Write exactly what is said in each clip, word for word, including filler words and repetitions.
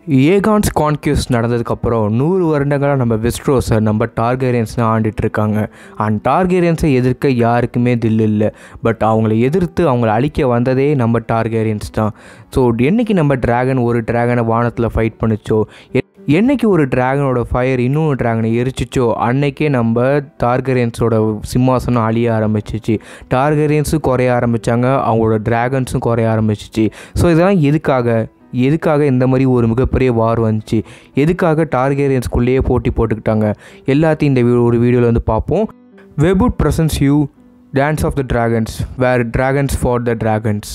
ஏகான்ஸ் கான்க்யூஸ்ட் நடந்ததுக்கப்புறம் நூறு வருடங்களாக நம்ம வெஸ்ட்ரோஸை நம்ம டார்கேரியன்ஸ் தான் ஆண்டுட்டு இருக்காங்க. அண்ட் டார்கேரியன்ஸை எதிர்க்க யாருக்குமே தில் இல்லை. பட் அவங்கள எதிர்த்து அவங்கள அழிக்க வந்ததே நம்ம டார்கேரியன்ஸ் தான். ஸோ என்றைக்கு நம்ம ட்ராகன் ஒரு ட்ராகனை வானத்தில் ஃபைட் பண்ணிச்சோ, என்றைக்கு ஒரு ட்ராகனோட ஃபயர் இன்னொரு ட்ராகனை எரிச்சிச்சோ, அன்னைக்கே நம்ம டார்கேரியன்ஸோட சிம்மாசனம் அழிய ஆரம்பிச்சிச்சு. டார்கேரியன்ஸும் குறைய ஆரம்பித்தாங்க, அவங்களோட ட்ராகன்ஸும் குறைய ஆரம்பிச்சிச்சு. ஸோ இதெல்லாம் எதுக்காக எதுக்காக இந்த மாதிரி ஒரு மிகப்பெரிய வார் வந்துச்சு, எதுக்காக டார்கேரியன்ஸ்குள்ளேயே போட்டி போட்டுக்கிட்டாங்க, எல்லாத்தையும் இந்த ஒரு வீடியோவில் வந்து பார்ப்போம். வெபுட் presents you dance of the dragons where dragons for the dragons.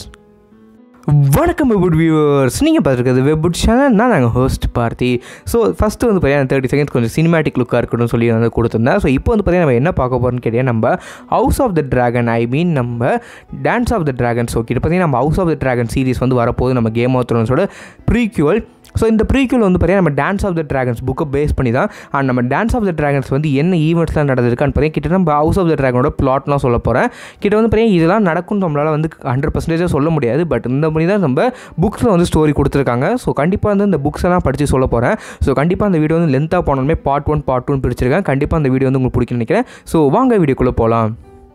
வணக்கம் வெபுட் வியூவர்ஸ், நீங்கள் பார்த்துருக்கிறது வெபுட் சேனல். நான் நாங்கள் ஹோஸ்ட் பார்த்தி. ஸோ ஃபஸ்ட்டு வந்து பார்த்தீங்கன்னா தேர்ட்டி செகண்ட்ஸ் கொஞ்சம் சினிமேட்டிக் லுக்காக இருக்கணும்னு சொல்லி வந்து கொடுத்துருந்தேன். ஸோ இப்போ வந்து பார்த்தீங்கன்னா நம்ம என்ன பார்க்க போகிறோம்னு கேட்டீங்கன்னா, நம்ம house of the dragon I mean நம்ம dance of the dragons. Okay, இப்போ பார்த்தீங்கன்னா நம்ம house of the dragon series வந்து வரப்போது, நம்ம கேம் ஆஃப் த்ரோன்ஸோட ப்ரீக்யூவல். ஸோ இந்த ப்ரீக்யூல் வந்து பார்த்தீங்கன்னா நம்ம டான்ஸ் ஆஃப் த ட்ராகன்ஸ் புக்கை பேஸ் பண்ணி தான். அண்ட் நம்ம டான்ஸ் ஆஃப் த ட்ராகன்ஸ் வந்து என்ன ஈவெண்ட்ஸ்லாம் நடந்திருக்கான்னு பார்த்தீங்கன்னா கிட்ட நம்ம ஹவுஸ் ஆஃப் த ட்ராகனோட பிளாட்லாம் சொல்ல போகிறேன். கிட்ட வந்து பார்த்தீங்கன்னா இதெல்லாம் நடக்கும்னு நம்மளால் வந்து ஹண்ட்ரட் பர்சன்டேஜாக சொல்ல முடியாது. பட் இந்த மாதிரி தான் நம்ம புக்ஸில் வந்து ஸ்டோரி கொடுத்துருக்காங்க. ஸோ கண்டிப்பாக வந்து இந்த புக்ஸ் எல்லாம் படித்து சொல்ல போகிறேன். ஸோ கண்டிப்பாக அந்த வீடியோ வந்து லென்த்தாக போனாலுமே பார்ட் ஒன் பார்ட் டூன்னு பிடிச்சிருக்கேன். கண்டிப்பாக அந்த வீடியோ வந்து உங்களுக்கு பிடிக்குன்னு நினைக்கிறேன். ஸோ வாங்க வீடியோக்குள்ளே போகலாம்.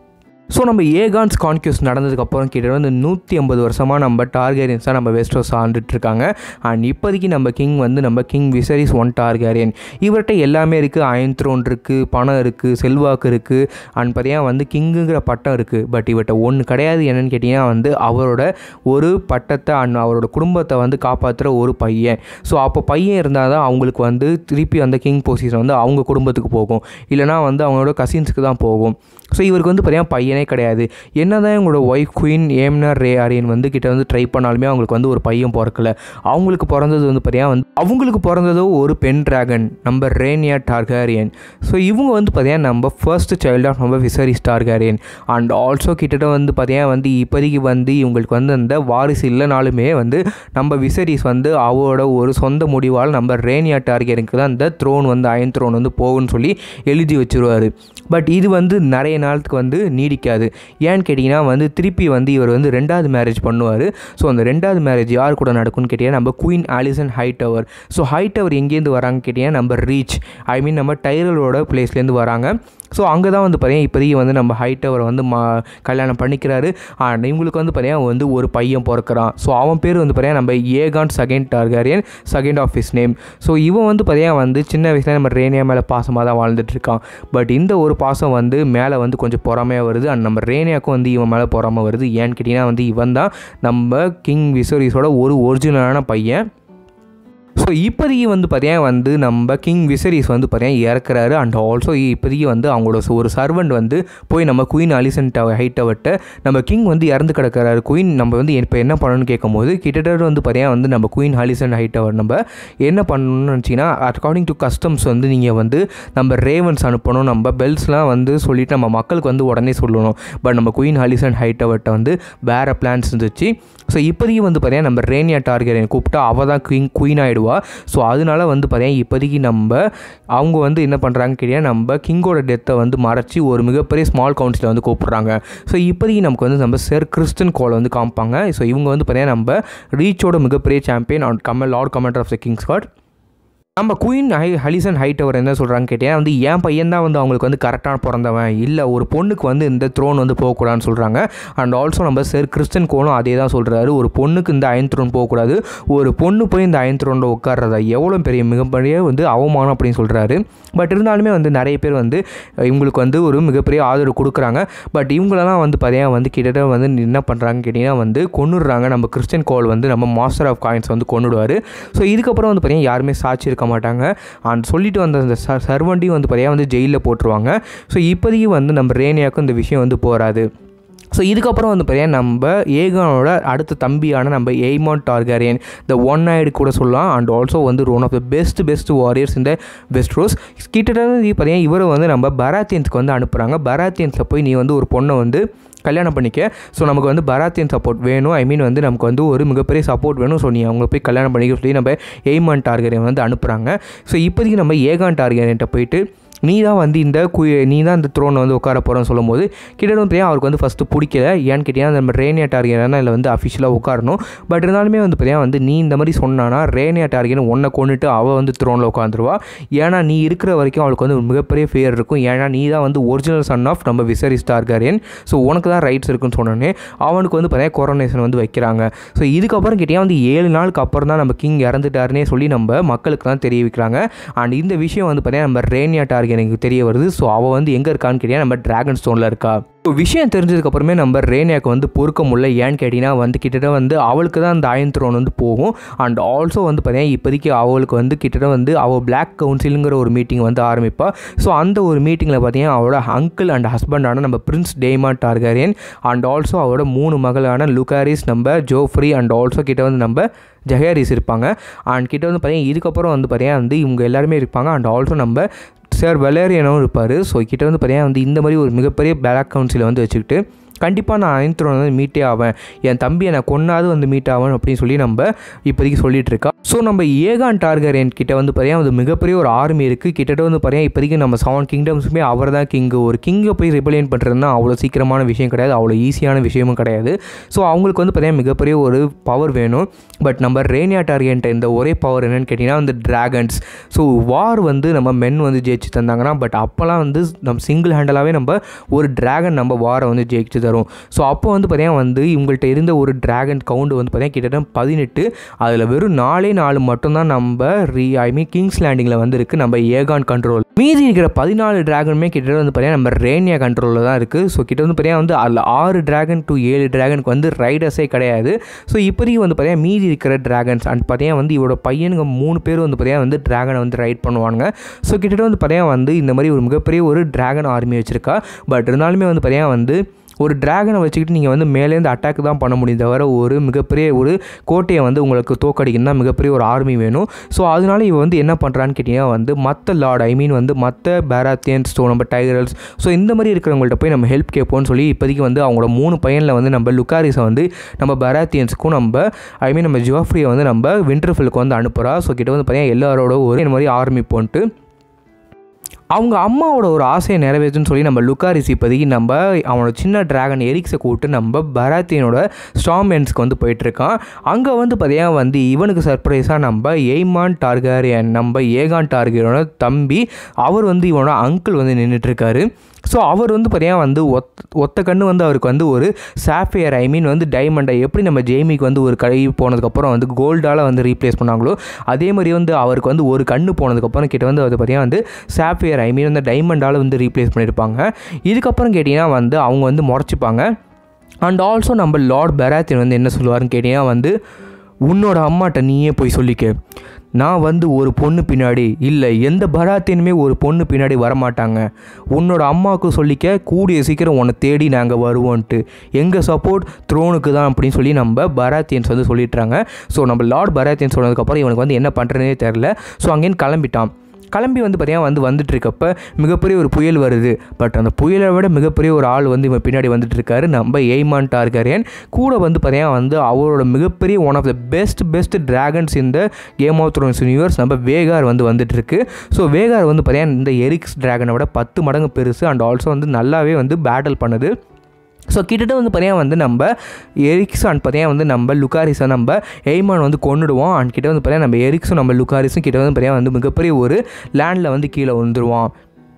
ஸோ நம்ம ஏகான்ஸ் கான்க்யூஸ்ட் நடந்ததுக்கப்புறம் கிட்ட வந்து நூற்றி ஐம்பது வருஷமாக நம்ம டார்கேரியன்ஸ் தான் நம்ம வெஸ்ட்ரோஸ் ஆண்டுட்ருக்காங்க. அண்ட் இப்போதைக்கு நம்ம கிங் வந்து நம்ம கிங் விசரிஸ் ஒன் டார்கேரியன். இவர்கிட்ட எல்லாமே இருக்குது. அயன் த்ரோன் இருக்குது, பணம் இருக்குது, செல்வாக்கு இருக்குது, அண்ட் பார்த்தீங்கன்னா வந்து கிங்குங்கிற பட்டம் இருக்குது. பட் இவர்கிட்ட ஒன்று கிடையாது. என்னென்னு கேட்டிங்கன்னா வந்து அவரோட ஒரு பட்டத்தை அண்ட் அவரோட குடும்பத்தை வந்து காப்பாற்றுற ஒரு பையன். ஸோ அப்போ பையன் இருந்தால் தான் அவங்களுக்கு வந்து திருப்பி அந்த கிங் பொசிஷன் வந்து அவங்க குடும்பத்துக்கு போகும், இல்லைனா வந்து அவங்களோட கசின்ஸுக்கு தான் போகும். ஸோ இவருக்கு வந்து பார்த்தீங்கன்னா பையனே கிடையாது. என்ன தான் இவங்களோட ஒய்ஃப் குயின் ஏம்னர் ரே ஆரியன் வந்து கிட்ட வந்து ட்ரை பண்ணாலுமே அவங்களுக்கு வந்து ஒரு பையன் பிறக்கல. அவங்களுக்கு பிறந்தது வந்து பார்த்தீங்கன்னா வந்து அவங்களுக்கு பிறந்ததோ ஒரு பெண் ட்ராகன், நம்ம ரேனியா டார்கேரியன். ஸோ இவங்க வந்து பார்த்தீங்கன்னா நம்ம ஃபர்ஸ்ட் சைல்டு ஆஃப் நம்ம விசரிஸ் டார்கேரியன். அண்ட் ஆல்சோ கிட்டத்தட்ட வந்து பார்த்தீங்கன்னா வந்து இப்போதைக்கு வந்து இவங்களுக்கு வந்து அந்த வாரிசு இல்லைனாலுமே வந்து நம்ம விசரிஸ் வந்து அவரோட ஒரு சொந்த முடிவால் நம்ம ரேனியா டார்கேரியனுக்கு தான் அந்த த்ரோன் வந்து அயன் த்ரோன் வந்து போகும்னு சொல்லி எழுதி வச்சுருவார். பட் இது வந்து நிறைய நாளுக்கு வந்து நீடிக்காது. ஏன்னு கேட்டிங்கன்னா வந்து திருப்பி வந்து இவர் வந்து ரெண்டாவது மேரேஜ் பண்ணுவார். ஸோ அந்த ரெண்டாவது மேரேஜ் யார் கூட நடக்கும்னு கேட்டிங்கன்னா நம்ம queen Alicent Hightower. So Hightower எங்கேருந்து வராங்க கேட்டிங்கன்னா நம்ம ரீச் ஐ மீன் நம்ம டைரலோட பிளேஸ்லேருந்து வராங்க. ஸோ அங்கே தான் வந்து பார்த்தீங்கன்னா இப்போதைக்கு வந்து நம்ம ஹைட்டவரை வந்து மா கல்யாணம் பண்ணிக்கிறாரு. அண்ட் இவங்களுக்கு வந்து பார்த்தீங்கன்னா வந்து ஒரு பையன் பிறக்கிறான். ஸோ அவன் பேர் வந்து பார்த்தீங்கன்னா நம்ம Aegon second Targaryen, second of his name. So இவன் வந்து பார்த்தீங்கன்னா வந்து சின்ன வயசுல நம்ம ரேனியா மேலே பாசமாக தான் வாழ்ந்துட்டுருக்கான். பட் இந்த ஒரு பாசம் வந்து மேலே வந்து கொஞ்சம் பொறாமையாக வருது. அண்ட் நம்ம ரேனியாவுக்கும் வந்து இவன் மேலே பொறாமை வருது. ஏன்னு கேட்டிங்கன்னா வந்து இவன் தான் நம்ம கிங் விசரிஸோட ஒரு ஒரிஜினலான பையன். ஸோ இப்போதைக்கு வந்து பார்த்தீங்கன்னா வந்து நம்ம கிங் விசரிஸ் வந்து பார்த்தீங்கன்னா இறக்குறாரு. அண்ட் ஆல்சோ இப்போதைக்கு வந்து அவங்களோட ஒரு சர்வெண்ட் வந்து போய் நம்ம குயின் அலிசன் ஹைட்டவர்ட்ட நம்ம கிங் வந்து இறந்து கிடக்கிறாரு, குயின் நம்ம வந்து இப்போ என்ன பண்ணணும்னு கேட்கும்போது கிட்டத்தட்ட வந்து பார்த்தீங்கன்னா வந்து நம்ம குயின் அலிசன் ஹைட்டவர் நம்ம என்ன பண்ணணும்னு நினச்சிங்கன்னா அக்கார்டிங் டு கஸ்டம்ஸ் வந்து நீங்கள் வந்து நம்ம ரேவன்ஸ் அனுப்பணும், நம்ம பெல்ஸ்லாம் வந்து சொல்லிவிட்டு நம்ம மக்களுக்கு வந்து உடனே சொல்லணும். பட் நம்ம குயின் அலிசன் ஹைட்டவர்ட்ட வந்து வேறு பிளான்ஸ் இருந்துச்சு. ஸோ இப்போதைக்கு வந்து பார்த்தீங்கன்னா நம்ம ரேனியா டார்கேரியன் கூப்பிட்டா அவள் தான் குயின் குயின் ஆகிடுவா. ஸோ அதனால வந்து பார்த்தீங்கன்னா இப்போதைக்கு நம்ம அவங்க வந்து என்ன பண்ணுறாங்க கேட்டிங்கன்னா நம்ம கிங்கோட டெத்தை வந்து மறைச்சி ஒரு மிகப்பெரிய ஸ்மால் கவுன்சிலை வந்து கூப்பிட்றாங்க. ஸோ இப்போதைக்கு நமக்கு வந்து நம்ம சேர் கிறிஸ்டன் கோலை வந்து காமிப்பாங்க. ஸோ இவங்க வந்து பார்த்தீங்கன்னா நம்ம ரீச்சோட மிகப்பெரிய சாம்பியன் அண்ட் கமல் lord commander of the Kingsguard. நம்ம குயின் ஹை அலிசன் ஹைட்டவர் என்ன சொல்கிறாங்க கேட்டிங்கன்னா வந்து என் பையன் தான் வந்து அவங்களுக்கு வந்து கரெக்டான பிறந்தவன், இல்லை ஒரு பொண்ணுக்கு வந்து இந்த த்ரோன் வந்து போகக்கூடாதுன்னு சொல்கிறாங்க. அண்ட் ஆல்சோ நம்ம சார் கிறிஸ்டன் கோலும் அதே தான் சொல்கிறாரு, ஒரு பொண்ணுக்கு இந்த அயன் த்ரோன் போகக்கூடாது, ஒரு பொண்ணு போய் இந்த அயன் த்ரோனில் உட்கார்றதா எவ்வளோ பெரிய மிகப்பெரிய வந்து அவமானம் அப்படின்னு சொல்கிறாரு. பட் இருந்தாலுமே வந்து நிறைய பேர் வந்து இவங்களுக்கு வந்து ஒரு மிகப்பெரிய ஆதரவு கொடுக்குறாங்க. பட் இவங்களெல்லாம் வந்து பார்த்தீங்கன்னா வந்து கிட்டத்தட்ட வந்து என்ன பண்ணுறாங்கன்னு கேட்டிங்கன்னா வந்து கொன்னுடுறாங்க. நம்ம கிறிஸ்டன் கோல் வந்து நம்ம மாஸ்டர் ஆஃப் காயின்ஸ் வந்து கொன்னுடுவார். ஸோ இதுக்கப்புறம் வந்து பார்த்தீங்கன்னா யாருமே சாட்சி இருக்க மாட்டாங்க. அண்ட் சொல்லிட்டு வந்த அந்த சர்வெண்ட்டையும் வந்து பார்த்தீங்கன்னா வந்து ஜெயிலில் போட்டுருவாங்க. ஸோ இப்போதைக்கு வந்து நம்ம ரேனியாவுக்கும் இந்த விஷயம் வந்து போகாது. ஸோ இதுக்கப்புறம் வந்து பார்த்தீங்கன்னா நம்ம ஏகானோட அடுத்த தம்பியான நம்ம எய்மான் டார்கேரியன் த ஒன் ஐடு கூட சொல்லலாம். அண்ட் ஆல்சோ வந்து one of the best best warriors இந்த வெஸ்ட்ரோஸ். கிட்டத்தட்ட பார்த்தீங்கன்னா இவரை வந்து நம்ம பராத்தியன்ஸ்க்கு வந்து அனுப்புகிறாங்க. பராத்தியன்ஸில் போய் நீ வந்து ஒரு பொண்ணை வந்து கல்யாணம் பண்ணிக்க. ஸோ நமக்கு வந்து பராத்தியன் சப்போர்ட் வேணும், ஐ மீன் வந்து நமக்கு வந்து ஒரு மிகப்பெரிய சப்போர்ட் வேணும். ஸோ நீ அவங்கள போய் கல்யாணம் பண்ணிக்க சொல்லி நம்ம எய்மான் டார்கேரியன் வந்து அனுப்புகிறாங்க. ஸோ இப்போதைக்கு நம்ம ஏகான் டார்கேரியன்ட்ட போயிட்டு நீ தான் வந்து இந்த கு நீ தான் இந்த த்ரோனை வந்து உட்கார போகிறோன்னு சொல்லும்போது கிட்டத்தட்ட வந்து அவருக்கு வந்து ஃபஸ்ட்டு பிடிக்கல. ஏன்னு கேட்டிங்கன்னா நம்ம ரேனியா டார்கெரியன் இல்லை வந்து அஃபிஷியலாக உட்காரணும். பட் இருந்தாலுமே வந்து பார்த்தீங்கன்னா வந்து நீ இந்த மாதிரி சொன்னானா ரேனியா டார்கெரியன் ஒன்றை கொண்டுட்டு அவள் வந்து த்ரோனில் உட்காந்துருவா. ஏன்னா நீ இருக்கிற வரைக்கும் அவளுக்கு வந்து மிகப்பெரிய ஃபேர் இருக்கும். ஏன்னா நீ தான் வந்து ஒரிஜினல் சன் ஆஃப் நம்ம விசரிஸ் டார்கெரியன். ஸோ உனக்கு தான் ரைட்ஸ் இருக்குன்னு சொன்னோன்னே அவனுக்கு வந்து பார்த்தீங்கன்னா கொரோனேஷன் வந்து வைக்கிறாங்க. ஸோ இதுக்கப்புறம் கேட்டிங்கன்னா வந்து ஏழு நாளுக்கு அப்புறம் தான் நம்ம கிங் இறந்துட்டாருன்னே சொல்லி நம்ம மக்களுக்கு தான் தெரிய வைக்கிறாங்க. அண்ட் இந்த விஷயம் வந்து பார்த்தீங்கன்னா நம்ம ரேனியா டார்கெரியனுக்கு தெரிய வருது. ஸோ அவள் வந்து எங்கே இருக்கான்னு கேட்டிங்கன்னா நம்ம டிராகன் ஸ்டோனில் இருக்கா. ஸோ விஷயம் தெரிஞ்சதுக்கப்புறமே நம்ம ரேனியாவுக்கு வந்து பொறுக்க முடியல. ஏன்னு கேட்டிங்கன்னா வந்து கிட்டத்தட்ட வந்து அவளுக்கு தான் அந்த அயன் த்ரோன் வந்து போகும். அண்ட் ஆல்சோ வந்து பார்த்தீங்கன்னா இப்போதைக்கு அவளுக்கு வந்து கிட்டத்தட்ட வந்து அவள் பிளாக் கவுன்சிலுங்கிற ஒரு மீட்டிங் வந்து ஆரம்பிப்பாள். ஸோ அந்த ஒரு மீட்டிங்கில் பார்த்தீங்கன்னா அவளோட அங்கிள் அண்ட் ஹஸ்பண்டான நம்ம prince Daemon Targaryen and also அவளோட மூணு மகளான லுகாரிஸ், நம்ம ஜோஃப்ரி அண்ட் ஆல்சோ கிட்ட வந்து நம்ம ஜஹேரிஸ் இருப்பாங்க. அண்ட் கிட்ட வந்து பார்த்தீங்கன்னா இதுக்கப்புறம் வந்து பார்த்தீங்கன்னா வந்து இவங்க எல்லாருமே இருப்பாங்க. அண்ட் ஆல்சோ நம்ம சார் வெலேரியனும் இருப்பார். ஸோ கிட்ட வந்து பார்த்தீங்கன்னா வந்து இந்த மாதிரி ஒரு மிகப்பெரிய பிளாக் கவுன்சிலை வந்து வச்சுக்கிட்டு கண்டிப்பாக நான் அயன் த்ரோன் வந்து மீட்டே ஆவேன், என் தம்பியை நான் கொன்னாது வந்து மீட் ஆவேன் அப்படின்னு சொல்லி நம்ம இப்போதைக்கு சொல்லிட்டு இருக்கா. ஸோ நம்ம ஏகான் டார்கெரியன் கிட்ட வந்து பார்த்தீங்கன்னா வந்து மிகப்பெரிய ஒரு ஆர்மி இருக்குது. கிட்டத்தட்ட வந்து பார்த்தீங்கன்னா இப்போதைக்கு நம்ம செவன் கிங்டம்ஸுமே அவர் தான் கிங்கு. ஒரு கிங்கை போய் ரிபலியன் பண்ணுறதுனா அவ்வளோ சீக்கிரமான விஷயம் கிடையாது, அவ்வளோ ஈஸியான விஷயமும் கிடையாது. ஸோ அவங்களுக்கு வந்து பார்த்தீங்கன்னா மிகப்பெரிய ஒரு பவர் வேணும். பட் நம்ம ரேனியா டார்கெரியன்ட்ட இந்த ஒரே பவர் என்னென்னு கேட்டிங்கன்னா வந்து டிராகன்ஸ். ஸோ வார் வந்து நம்ம மென் வந்து ஜெயிச்சு தந்தாங்கன்னா பட் அப்போல்லாம் வந்து நம்ம சிங்கிள் ஹேண்டலாகவே நம்ம ஒரு டிராகன் நம்ம வாரை வந்து ஜெயிச்சு தரும். ஸோ அப்போ வந்து பார்த்தீங்கன்னா வந்து இவங்கள்ட்ட இருந்த ஒரு டிராகன் கவுண்ட் வந்து பார்த்தீங்கன்னா கிட்டத்தட்ட பதினெட்டு. அதில் வெறும் நாலே நாலு மட்டும்தான் நம்ம ரீ ஐ மீன் கிங்ஸ் லேண்டிங்கில் வந்து இருக்குது நம்ம ஏகான் கண்ட்ரோல். மீதி இருக்கிற பதினாலு டிராகனுமே கிட்டத்தட்ட வந்து பார்த்தீங்கன்னா நம்ம ரேனியா கண்ட்ரோலில் தான் இருக்குது. ஸோ கிட்ட வந்து பார்த்தீங்கன்னா வந்து அதில் ஆறு டிராகன் டு ஏழு டிராகனுக்கு வந்து ரைடர்ஸே கிடையாது. ஸோ இப்போதைக்கு வந்து பார்த்தீங்கன்னா மீதி இருக்கிற டிராகன்ஸ் அண்ட் பார்த்தீங்கன்னா வந்து இவரோட பையனுங்க மூணு பேர் வந்து பார்த்தீங்கன்னா வந்து டிராகனை வந்து ரைட் பண்ணுவாங்க. ஸோ கிட்டத்தட்ட வந்து பார்த்தீங்கன்னா வந்து இந்த மாதிரி ஒரு மிகப்பெரிய ஒரு டிராகன் ஆர்மி வச்சுருக்கா. பட் இருந்தாலுமே வந்து பார்த்தீங்கன்னா வந்து ஒரு டிராகனை வச்சுக்கிட்டு நீங்கள் வந்து மேலேருந்து அட்டாக் தான் பண்ண முடியும் தவிர ஒரு மிகப்பெரிய ஒரு கோட்டையை வந்து உங்களுக்கு தோக்கடிக்கணும்னா மிகப்பெரிய ஒரு ஆர்மி வேணும். ஸோ அதனால இவன் வந்து என்ன பண்ணுறான்னு கேட்டிங்கன்னா வந்து மற்ற லார்ட் ஐ மீன் வந்து மற்ற பேராத்தியன்ஸ், ஸோ நம்ம டைகரல்ஸ், ஸோ இந்த மாதிரி இருக்கிறவங்கள்ட்ட போய் நம்ம ஹெல்ப் கேட்போம்னு சொல்லி இப்போதைக்கு வந்து அவங்களோட மூணு பையனில் வந்து நம்ம லுகாரிஸை வந்து நம்ம பேராத்தியன்ஸுக்கும் நம்ம ஐ மீன் நம்ம ஜோஃப்ரியை வந்து நம்ம விண்டர்ஃபெல்லுக்கு வந்து அனுப்புகிறா. ஸோ கிட்ட வந்து பார்த்தீங்கன்னா எல்லாரோட ஒரு இந்த மாதிரி ஆர்மி போன்ட்டு அவங்க அம்மாவோட ஒரு ஆசையை நிறைவேற்றுன்னு சொல்லி நம்ம லுகாரிஸ் இப்போதைக்கு நம்ம அவனோட சின்ன டிராகன் எரிக்ஸை கூப்பிட்டு நம்ம பராத்தியனோட ஸ்டார்மென்ஸ்க்கு வந்து போயிட்டுருக்கான். அங்கே வந்து பார்த்தீங்கன்னா வந்து இவனுக்கு சர்ப்ரைஸாக நம்ம எய்மான் டார்கெரியன், நம்ம ஏகான் டார்கெரியனோட தம்பி, அவர் வந்து இவனோட அங்கிள் வந்து நின்றுட்டுருக்காரு. ஸோ அவர் வந்து பார்த்தீங்கன்னா வந்து ஒத் ஒத்த கண்ணு வந்து அவருக்கு வந்து ஒரு சாஃபியர் ஐ மீன் வந்து டைமண்டை எப்படி நம்ம ஜெய்மிக்கு வந்து ஒரு கை போனதுக்கப்புறம் வந்து கோல்டால் வந்து ரீப்ளேஸ் பண்ணாங்களோ அதே மாதிரி வந்து அவருக்கு வந்து ஒரு கண்ணு போனதுக்கப்புறம் கிட்ட வந்து அது பார்த்தீங்கன்னா வந்து சாஃபியர் ஐ மீன் வந்து டைமண்டால் வந்து ரீப்ளேஸ் பண்ணியிருப்பாங்க. இதுக்கப்புறம் கேட்டிங்கன்னா வந்து அவங்க வந்து முறைச்சிப்பாங்க. அண்ட் ஆல்சோ நம்ம லார்ட் பெராத்தியன் வந்து என்ன சொல்லுவார்னு கேட்டிங்கன்னா வந்து உன்னோட அம்மாட்ட நீயே போய் சொல்லிக்க, நான் வந்து ஒரு பொண்ணு பின்னாடி இல்லை எந்த பராத்தியனுமே ஒரு பொண்ணு பின்னாடி வரமாட்டாங்க, உன்னோட அம்மாவுக்கு சொல்லிக்க கூடிய சீக்கிரம் உன்னை தேடி நாங்கள் வருவோன்ட்டு, எங்கள் சப்போர்ட் த்ரோனுக்கு தான் அப்படின்னு சொல்லி நம்ம பராத்தியன்ஸ் வந்து சொல்லிட்டுறாங்க. ஸோ நம்ம லார்ட் பராத்தியன் சொன்னதுக்கப்புறம் இவனுக்கு வந்து என்ன பண்ணுறதுனே தெரில. ஸோ அங்கேன்னு கிளம்பிட்டான். கிளம்பி வந்து பார்த்தீங்கன்னா வந்து வந்துட்டுருக்கப்ப மிகப்பெரிய ஒரு புயல் வருது. பட் அந்த புயலை விட மிகப்பெரிய ஒரு ஆள் வந்து இவன் பின்னாடி வந்துட்டுருக்காரு நம்ம எய்மான் டார்கெரியன். கூட வந்து பார்த்தீங்கன்னா வந்து அவரோட மிகப்பெரிய one of the best best dragons இந்த கேம் ஆஃப் த்ரோன்ஸ் யூனிவர்ஸ் நம்ம வேகார் வந்து வந்துட்டுருக்கு. ஸோ வேகார் வந்து பார்த்தீங்கன்னா இந்த எரிக்ஸ் டிராகனை விட பத்து மடங்கு பெருசு அண்ட் ஆல்சோ வந்து நல்லாவே வந்து பேட்டில் பண்ணுது. ஸோ கிட்டத்தட்ட வந்து பார்த்தீங்கன்னா வந்து நம்ம எரிக்ஸ் அண்ட் பார்த்தீங்கன்னா வந்து நம்ம லுகாரிஸை நம்ம எய்மான் வந்து கொண்டுடுவோம். அண்ட் கிட்ட வந்து பார்த்தீங்கன்னா நம்ம எரிக்ஸும் நம்ம லுகாரிஸும் கிட்ட வந்து பார்த்தீங்கன்னா வந்து மிகப்பெரிய ஒரு லேண்டில் வந்து கீழே வந்துடுவான்.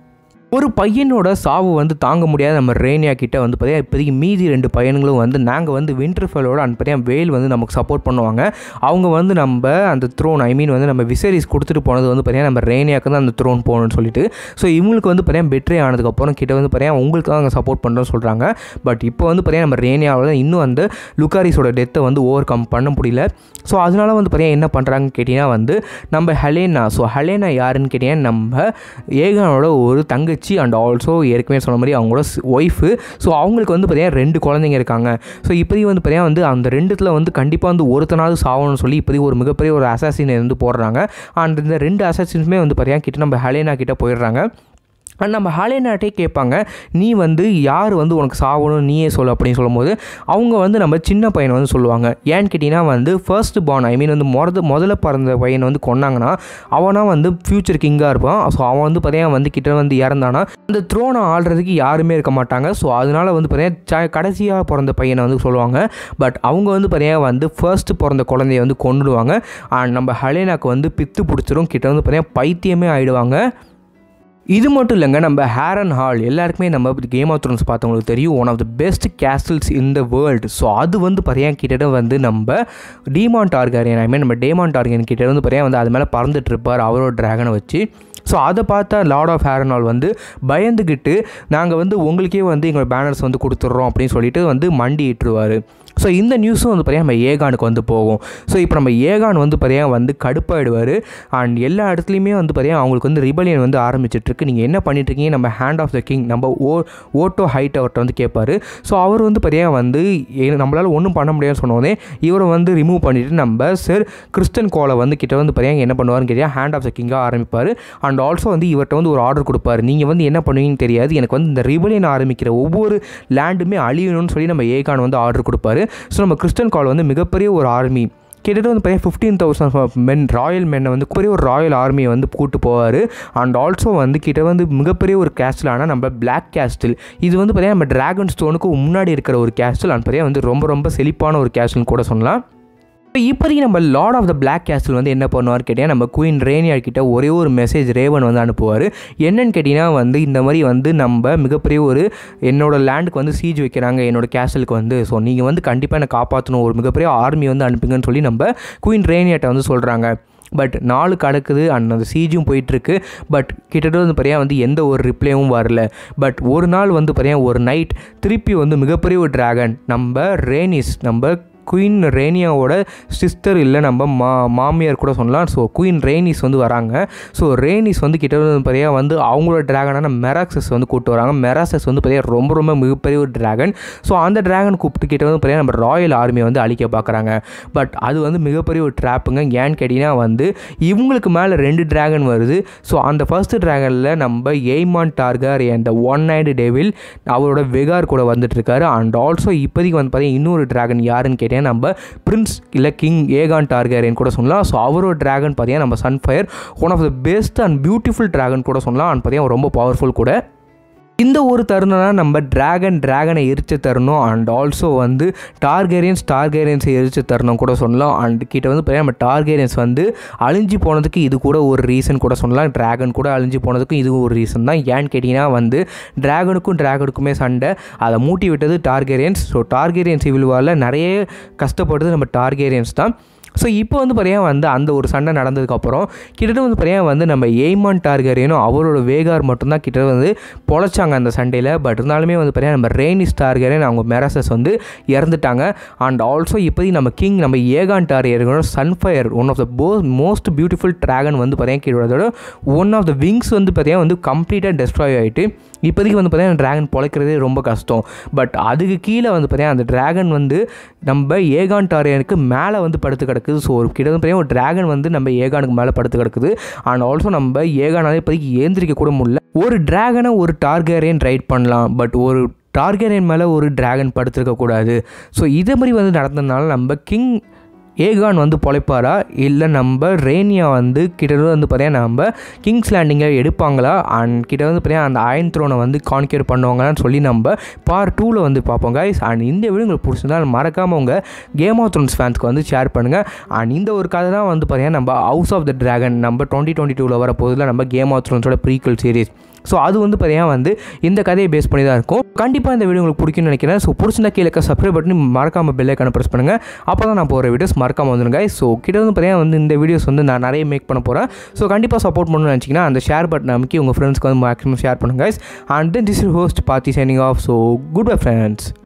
ஒரு பையனோட சாவு வந்து தாங்க முடியாத நம்ம ரேனியா கிட்ட வந்து பார்த்தீங்கன்னா இப்போதைக்கு மீதி ரெண்டு பையன்களும் வந்து நாங்கள் வந்து விண்டர்ஃபெல்லோட அண்ட் பார்த்தீங்கன்னா வேல் வந்து நமக்கு சப்போர்ட் பண்ணுவாங்க. அவங்க வந்து நம்ம அந்த த்ரோன் ஐ மீன் வந்து நம்ம விசரிஸ் கொடுத்துட்டு போனது வந்து பார்த்தீங்கன்னா நம்ம ரேனியாவுக்கு தான் அந்த த்ரோன் போகணும்னு சொல்லிட்டு. ஸோ இவங்களுக்கு வந்து பார்த்தீங்கன்னா பெட்ரே ஆனதுக்கப்புறம் கிட்ட வந்து பார்த்தீங்கன்னா உங்களுக்கு தான் அங்கே சப்போர்ட் பண்ணுறோன்னு சொல்கிறாங்க. பட் இப்போ வந்து பார்த்தீங்கன்னா நம்ம ரேனியாவில் இன்னும் அந்த லுகாரிஸோட டெத்தை வந்து ஓவர் கம் பண்ண முடியல. ஸோ அதனால வந்து பார்த்தீங்கன்னா என்ன பண்ணுறாங்கன்னு கேட்டிங்கன்னா வந்து நம்ம ஹெலேனா, ஸோ ஹெலேனா யாருன்னு கேட்டிங்கன்னா நம்ம ஏகானோட ஒரு தங்கச்சி அண்ட் ஆல்சோ ஏற்கனவே சொன்ன மாதிரி அவங்களோட ஒய்ஃபு. ஸோ அவங்களுக்கு வந்து பார்த்தீங்கன்னா ரெண்டு குழந்தைங்க இருக்காங்க. ஸோ இப்போதைக்கு வந்து பார்த்தீங்கன்னா வந்து அந்த ரெண்டுத்தில் வந்து கண்டிப்பாக வந்து ஒருத்தனாவது சாவணும்னு சொல்லி இப்போதைக்கு ஒரு மிகப்பெரிய ஒரு அசாசினை வந்து போடுறாங்க. அண்ட் இந்த ரெண்டு அசாசின்ஸுமே வந்து பார்த்தீங்கன்னா கிட்ட நம்ம ஹெலேனா கிட்ட போயிடுறாங்க. அண்ட் நம்ம ஹெலேனாட்டே கேட்பாங்க, நீ வந்து யார் வந்து உனக்கு சாவணும் நீயே சொல்லு அப்படின்னு சொல்லும்போது அவங்க வந்து நம்ம சின்ன பையனை வந்து சொல்லுவாங்க. ஏன்னு கேட்டிங்கன்னா வந்து ஃபர்ஸ்ட் பார்ன் ஐ மீன் வந்து மொத முதல்ல பிறந்த பையனை வந்து கொன்னாங்கன்னா அவனா வந்து ஃப்யூச்சர் கிங்காக இருப்பான். ஸோ அவன் வந்து பார்த்தீங்கன்னா வந்து கிட்ட வந்து இறந்தானா அந்த த்ரோனை ஆள்றதுக்கு யாருமே இருக்க மாட்டாங்க. ஸோ அதனால வந்து பார்த்தீங்கன்னா கடைசியாக பிறந்த பையனை வந்து சொல்லுவாங்க. பட் அவங்க வந்து பார்த்தீங்கன்னா வந்து ஃபர்ஸ்ட் பிறந்த குழந்தைய வந்து கொண்டுடுவாங்க. அண்ட் நம்ம ஹெலேனாக்கு வந்து பித்து பிடிச்சிரும், கிட்ட வந்து பார்த்தீங்கன்னா பைத்தியமே ஆகிடுவாங்க. இது மட்டும் இல்லைங்க, நம்ம ஹேரன் ஹால் எல்லாருக்குமே நம்ம கேம் ஆஃப் த்ரோன்ஸ் பார்த்தவங்களுக்கு தெரியும், one of the best castles in the world. So அது வந்து பார்த்தீங்கன்னா கிட்ட வந்து நம்ம டீமான் டார்கரியன் ஐ மீன் நம்ம டேமான் டார்கரியன் கிட்ட வந்து பார்த்தீங்கன்னா வந்து அது மேலே பறந்துட்டு இருப்பார் அவரோட ட்ராகனை வச்சு. ஸோ அதை பார்த்தா லார்ட் ஆஃப் ஹேரன் ஹால் வந்து பயந்துக்கிட்டு நாங்கள் வந்து உங்களுக்கே வந்து எங்களோட பேனர்ஸ் வந்து கொடுத்துட்றோம் அப்படின்னு சொல்லிட்டு வந்து மண்டி இட்டுருவார். ஸோ இந்த நியூஸும் வந்து பார்த்தீங்கன்னா நம்ம ஏகானுக்கு வந்து போகும். ஸோ இப்போ நம்ம ஏகான் வந்து பார்த்தீங்கன்னா வந்து கடுப்பாயிடுவார். அண்ட் எல்லா இடத்துலையுமே வந்து பார்த்தீங்கன்னா அவங்களுக்கு வந்து ரிபலியன் வந்து ஆரம்பிச்சிட்ருக்கு. நீங்கள் என்ன பண்ணிட்டுருக்கீங்க, நம்ம ஹேண்ட் ஆஃப் த கிங் நம்ம ஓ ஓட்டோ ஹைட் அவர்கிட்ட வந்து கேட்பார். ஸோ அவர் வந்து பார்த்தீங்கன்னா வந்து நம்மளால் ஒன்றும் பண்ண முடியாதுன்னு சொன்னோடனே இவரை வந்து ரிமூவ் பண்ணிவிட்டு நம்ம சார் கிறிஸ்டன் கோலை வந்து கிட்ட வந்து பார்த்தீங்கன்னா என்ன பண்ணுவார்னு கேட்டால் ஹேண்ட் ஆஃப் த கிங்காக ஆரம்பிப்பார். அண்ட் ஆல்சோ வந்து இவர்கிட்ட வந்து ஒரு ஆர்டர் கொடுப்பாரு, நீங்கள் வந்து என்ன பண்ணுவீங்கன்னு தெரியாது, எனக்கு வந்து இந்த ரிபலியன் ஆரம்பிக்கிற ஒவ்வொரு லேண்டுமே அழியணும்னு சொல்லி நம்ம ஏகான் வந்து ஆர்டர் கொடுப்பாரு. ஸோ நம்ம கிறிஸ்டன் கால் வந்து மிகப்பெரிய ஒரு ஆர்மி கிட்டத்தட்ட வந்து பார்த்தீங்கன்னா ஃபிஃப்டீன் தௌசண்ட் மென் ராயல் மென்னை வந்து பெரிய ஒரு ராயல் ஆர்மியை வந்து கூட்டு போவார். அண்ட் ஆல்சோ வந்து கிட்ட வந்து மிகப்பெரிய ஒரு கேஸ்டில் ஆனால் நம்ம பிளாக் கேஸ்டில் இது வந்து பார்த்தீங்கன்னா நம்ம டிராகன் ஸ்டோனுக்கு முன்னாடி இருக்கிற ஒரு கேஸ்டில் அண்ட் பார்த்தீங்கன்னா வந்து ரொம்ப ரொம்ப செழிப்பான ஒரு கேஸ்டில்னு கூட சொல்லலாம். இப்போ இப்போதைக்கு நம்ம lord of the black castle வந்து என்ன பண்ணுவார் கேட்டிங்கன்னா நம்ம குயின் ரேனியார் கிட்ட ஒரே ஒரு மெசேஜ் ரேவன் வந்து அனுப்புவார். என்னன்னு கேட்டிங்கன்னா வந்து இந்த மாதிரி வந்து நம்ம மிகப்பெரிய ஒரு என்னோடய லேண்டுக்கு வந்து சீஜ் வைக்கிறாங்க என்னோடய கேஸ்டலுக்கு வந்து, ஸோ நீங்கள் வந்து கண்டிப்பாக என்னை காப்பாற்றணும், ஒரு மிகப்பெரிய ஆர்மி வந்து அனுப்புங்கன்னு சொல்லி நம்ம குயின் ரேனியார்ட்ட வந்து சொல்கிறாங்க. பட் நாலு கடக்குது அண்ட் அந்த சீஜும் போயிட்டுருக்கு. பட் கிட்டத்தட்ட வந்து பார்த்தீங்கன்னா வந்து எந்த ஒரு ரிப்ளையும் வரல. பட் ஒரு நாள் வந்து பார்த்தீங்கன்னா ஒரு நைட் திருப்பி வந்து மிகப்பெரிய ஒரு ட்ராகன் நம்ம ரேனிஸ் நம்ம குயின் ரேனியாவோட சிஸ்டர் இல்லை நம்ம மா மாமியார் கூட சொல்லலாம். ஸோ குயின் ரேனிஸ் வந்து வராங்க. ஸோ ரேனிஸ் வந்து கிட்ட வந்து பார்த்தீங்கன்னா வந்து அவங்களோட ட்ராகனான மெராக்சஸ் வந்து கூப்பிட்டு வராங்க. மெராக்சஸ் வந்து பார்த்தீங்கன்னா ரொம்ப ரொம்ப மிகப்பெரிய ஒரு ட்ராகன். ஸோ அந்த ட்ராகன் கூப்பிட்டு கிட்ட வந்து பார்த்தீங்கன்னா நம்ம ராயல் ஆர்மியை வந்து அழிக்க பார்க்குறாங்க. பட் அது வந்து மிகப்பெரிய ஒரு ட்ராப்புங்க. ஏன்னு கேட்டிங்கன்னா வந்து இவங்களுக்கு மேலே ரெண்டு ட்ராகன் வருது. ஸோ அந்த ஃபர்ஸ்ட் ட்ராகனில் நம்ம எய்மான் டார்கர் அந்த ஒன் நைடு டெவில் அவரோட வெகார் கூட வந்துட்டுருக்காரு. அண்ட் ஆல்சோ இப்போதைக்கு வந்து பார்த்தீங்கன்னா இன்னொரு ட்ராகன் யாருன்னு கேட்டீங்கன்னா நம்ம பிரின்ஸ் இல்லை கிங் ஏகான் டார்கரியன் கூட சொல்லலாம். ஸோ அவரோட ட்ராகன் பார்த்தீங்கன்னா நம்ம Sunfyre one of the best and beautiful dragon கூட சொல்லலாம். அண்ட் பார்த்தீங்கன்னா ரொம்ப பவர்ஃபுல் கூட. இந்த ஒரு தருணம்னா நம்ம ட்ராகன் ட்ராகனை எரிச்ச தருணம் அண்ட் ஆல்சோ வந்து டார்கேரியன்ஸ் டார்கேரியன்ஸை எரிச்ச தருணம் கூட சொல்லலாம். அண்ட் கிட்ட வந்து பார்த்தீங்கன்னா நம்ம டார்கேரியன்ஸ் வந்து அழிஞ்சு போனதுக்கு இது கூட ஒரு ரீசன் கூட சொல்லலாம். ட்ராகன் கூட அழிஞ்சு போனதுக்கும் இது ஒரு ரீசன் தான். ஏன்னு கேட்டிங்கன்னா வந்து ட்ராகனுக்கும் ட்ராகனுக்குமே சண்டை, அதை மூட்டி விட்டது டார்கேரியன்ஸ். ஸோ டார்கேரியன்ஸ் சிவில் வாரில் நிறைய கஷ்டப்படுறது நம்ம டார்கேரியன்ஸ் தான். ஸோ இப்போ வந்து பார்த்தீங்கன்னா வந்து அந்த ஒரு சண்டை நடந்ததுக்கப்புறம் கிட்டத்தட்ட வந்து பார்த்தீங்கன்னா வந்து நம்ம எய்மான் டார்கரியனும் அவரோட வேகார் மட்டும்தான் கிட்ட வந்து பொழைச்சாங்க அந்த சண்டையில். பட் இருந்தாலுமே வந்து பார்த்தீங்கன்னா நம்ம ரெய்னிஸ் டார்கரியன் அவங்க மெராசஸ் வந்து இறந்துட்டாங்க. அண்ட் ஆல்சோ இப்போதைக்கு நம்ம கிங் நம்ம ஏகான் டார்கரியனோட சன்ஃபயர் ஒன் ஆஃப் த போ மோஸ்ட் பியூட்டிஃபுல் ட்ராகன் வந்து பார்த்தீங்கன்னா கீழோட ஒன் ஆஃப் த விங்ஸ் வந்து பார்த்தீங்கன்னா வந்து கம்ப்ளீட்டாக டெஸ்ட்ராய் ஆகிட்டு இப்போதைக்கு வந்து பார்த்தீங்கன்னா ட்ராகன் பொழைக்கிறதே ரொம்ப கஷ்டம். பட் அதுக்கு கீழே வந்து பார்த்தீங்கன்னா அந்த ட்ராகன் வந்து நம்ம ஏகான் டார்கரியனுக்கு மேலே வந்து படுத்து கிடக்குது. ஸோ ஒரு கிட்ட வந்து பார்த்தீங்கன்னா ஒரு ட்ராகன் வந்து நம்ம ஏகானுக்கு மேலே படுத்து கிடக்குது. அண்ட் ஆல்சோ நம்ம ஏகானாலே இப்போதைக்கு ஏந்திரிக்க கூட முடியல. ஒரு ட்ராகனை ஒரு டார்கரியன் ரைட் பண்ணலாம், பட் ஒரு டார்கரியன் மேலே ஒரு ட்ராகன் படுத்துருக்கக்கூடாது. ஸோ இதே மாதிரி வந்து நடந்ததுனால நம்ம கிங் ஏகான் வந்து பொழைப்பாரா இல்லை நம்ம ரேனியா வந்து கிட்டத்தட்ட வந்து பார்த்தீங்கன்னா நம்ம கிங்ஸ் லேண்டிங்கை எடுப்பாங்களா அண்ட் கிட்ட வந்து பார்த்தீங்கன்னா அந்த அயன் த்ரோனை வந்து கான்க்யூர் பண்ணுவாங்களான்னு சொல்லி நம்ம பார்ட் டூவில் வந்து பார்ப்போம் கைஸ். அண்ட் இந்த வீடியோ உங்களுக்கு பிடிச்சிருந்தால் மறக்காமல் உங்கள் கேம் ஆஃப் த்ரோன்ஸ் ஃபேன்ஸ்க்கு வந்து ஷேர் பண்ணுங்கள். அண்ட் இந்த ஒரு கதை தான் வந்து பார்த்தீங்கன்னா நம்ம ஹவுஸ் ஆஃப் த ட்ராகன் நம்ம டுவெண்ட்டி டுவெண்ட்டி டூவில் வர போதில் நம்ம கேம் ஆஃப் த்ரோன்ஸோட ப்ரீக்வல் சீரிஸ். ஸோ அது வந்து பார்த்தீங்கன்னா வந்து இந்த கதையை பேஸ் பண்ணி தான் இருக்கும். கண்டிப்பாக இந்த வீடியோ உங்களுக்கு பிடிக்கும்னு நினைக்கிறேன். ஸோ பிடிச்சிருந்தா கீழே சப்ஸ்கிரைப் பண்ணி மறக்காமல் பெல் ஐக்கானை ப்ரெஸ் பண்ணுங்கள். அப்போ தான் நான் போகிற வீடியோஸ் மறக்காமல் வந்துருங்க. ஸோ கிட்ட வந்து பார்த்தீங்கன்னா வந்து இந்த வீடியோஸ் வந்து நான் நிறைய மேக் பண்ண போகிறேன். ஸோ கண்டிப்பாக சப்போர்ட் பண்ணணும்னு நினச்சிங்கன்னா அந்த ஷேர் பட்டன் அமைக்கி உங்கள் ஃப்ரெண்ட்ஸ்க்கு வந்து மேக்ஸிமம் ஷேர் பண்ணுங்கள். And then this is host Parthi signing off. So good bye friends.